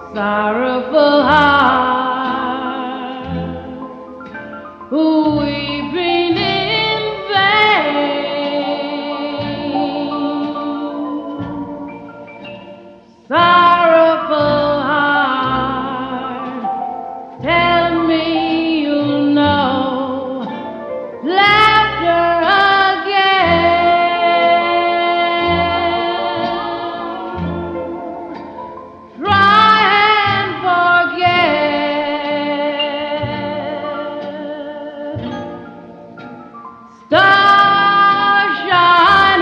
Sorrowful heart, weeping in vain. Sorrowful heart, tell me you'll know laughter again. Try and forget. Stars shine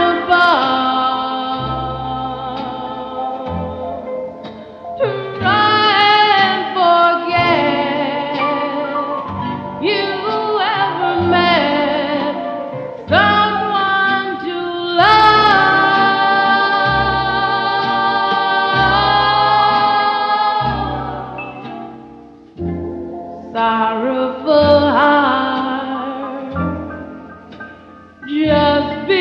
above. Try and forget you ever met someone to love. Sorrowful heart, just be